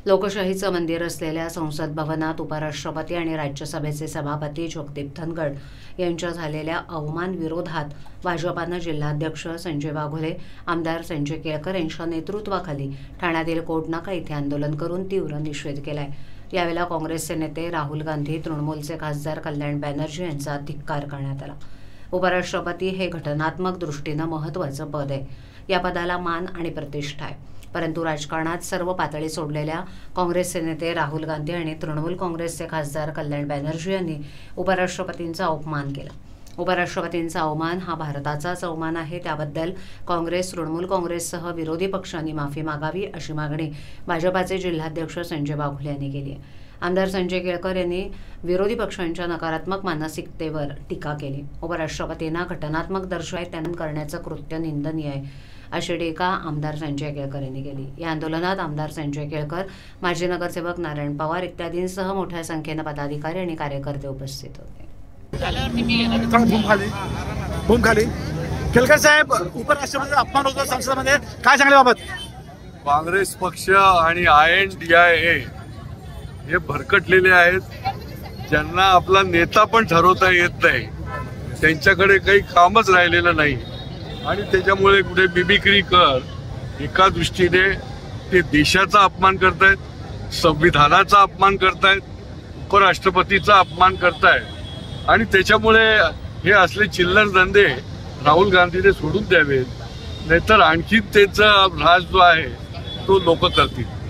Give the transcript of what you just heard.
लोकशाहीचं मंदिर असलेल्या संसद भवनात उपराष्ट्रपती आणि राज्यसभेचे सभापती जगदीप धनखड यांच्या झालेल्या अवमान विरोधात भाजपानं जिल्हाध्यक्ष संजय वाघोले, आमदार संजय केळकर यांच्या नेतृत्वाखाली ठाण्यातील कोटनाका इथे आंदोलन करून तीव्र निषेध केलाय। यावेळेला काँग्रेसचे नेते राहुल गांधी, तृणमूलचे खासदार कल्याण बॅनर्जी यांचा धिक्कार करण्यात आला। उपराष्ट्रपती हे घटनात्मक दृष्टीने महत्त्वाचं पद आहे। या पदाला मान आणि प्रतिष्ठा आहे, परंतु राजकारणात सर्व पातळी सोडलेल्या काँग्रेसचे नेते राहुल गांधी आणि तृणमूल काँग्रेसचे खासदार कल्याण बॅनर्जी यांनी उपराष्ट्रपतींचा अपमान केला। उपराष्ट्रपतींचा अवमान हा भारताचाच अवमान आहे। त्याबद्दल काँग्रेस, तृणमूल काँग्रेससह विरोधी पक्षांनी माफी मागावी अशी मागणी भाजपाचे जिल्हाध्यक्ष संजय वाघोले यांनी केली आहे। आमदार संजय केळकर यांनी विरोधी पक्षांच्या नकारात्मक मानसिकतेवर टीका केली। उपराष्ट्रपतींना घटनात्मक दर्शवून करण्याचं कृत्य निंदनीय आहे अशी टीका आमदार संजय केळकर यांनी केली। या आंदोलनात आमदार संजय केळकर, माजी नगरसेवक नारायण पवार इत्यादींसह मोठ्या संख्येने पदाधिकारी आणि कार्यकर्ते उपस्थित होते। केळकर साहेब, उपराष्ट्रपतीचा अपमान होतो संसदेमध्ये, काय सांगले बाबत? काँग्रेस पक्ष आणि INDIA हे भरकटलेले आहेत, ज्यांना आपला नेता पण ठरवता येत नाही, त्यांच्याकडे काही कामच राहिलेलं नाही आणि त्याच्यामुळे कुठे मिमिक्री कर एका दृष्टीने ते देशाचा अपमान करतायत, संविधानाचा अपमान करतायत, उपराष्ट्रपतीचा अपमान करतायत आणि त्याच्यामुळे हे असले चिल्लर धंदे राहुल गांधीने सोडून द्यावेत, नाहीतर आणखी त्याचा ऱ्हास जो आहे तो लोक करतील।